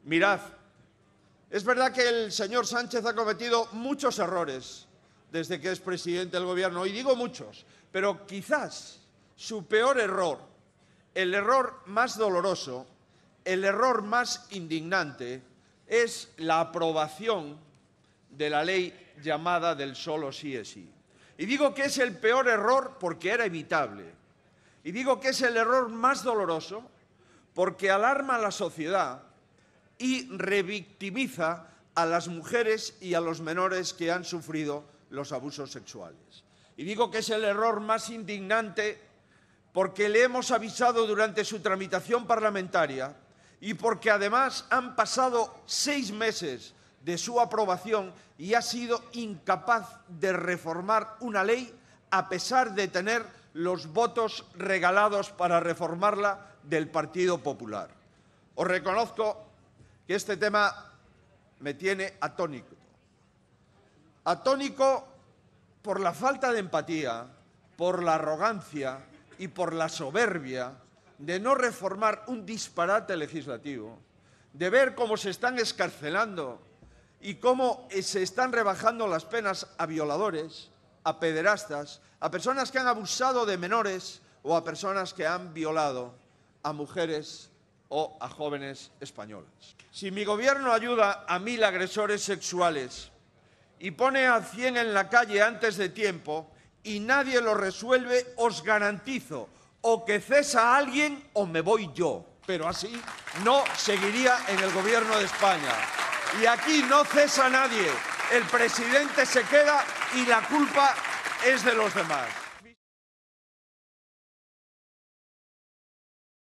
Mirad, es verdad que el señor Sánchez ha cometido muchos errores desde que es presidente del Gobierno, y digo muchos, pero quizás su peor error, el error más doloroso, el error más indignante, es la aprobación de la ley llamada del solo sí es sí. Y digo que es el peor error porque era evitable. Y digo que es el error más doloroso porque alarma a la sociedad y revictimiza a las mujeres y a los menores que han sufrido los abusos sexuales. Y digo que es el error más indignante porque le hemos avisado durante su tramitación parlamentaria y porque además han pasado 6 meses de su aprobación y ha sido incapaz de reformar una ley a pesar de tener los votos regalados para reformarla del Partido Popular. Os reconozco que este tema me tiene atónito. Atónico por la falta de empatía, por la arrogancia y por la soberbia de no reformar un disparate legislativo, de ver cómo se están excarcelando y cómo se están rebajando las penas a violadores, a pederastas, a personas que han abusado de menores o a personas que han violado a mujeres o a jóvenes españolas. Si mi Gobierno ayuda a 1000 agresores sexuales y pone a 100 en la calle antes de tiempo y nadie lo resuelve, os garantizo o que cesa a alguien o me voy yo. Pero así no seguiría en el Gobierno de España. Y aquí no cesa nadie. El presidente se queda y la culpa es de los demás.